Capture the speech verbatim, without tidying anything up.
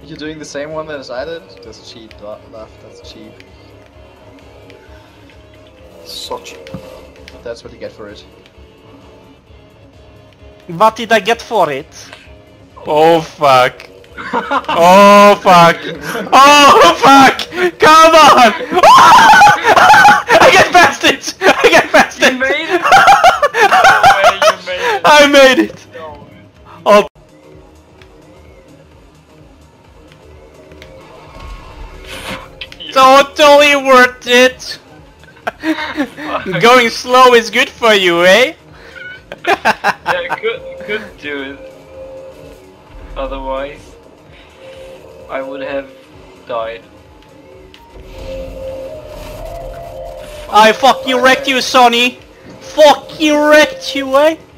you're doing the same one as I did? That's cheap, left, that's cheap. So cheap. That's what you get for it. What did I get for it? Oh fuck. Oh fuck. Oh fuck! Come on! I get past it! I get past it! You made it! No way, you made it! I made it! No way. Oh. Totally worth it! Going slow is good for you, eh? Yeah, could, could do it. Otherwise, I would have died. I fucking wrecked you, Sonny! Fucking wrecked you, eh?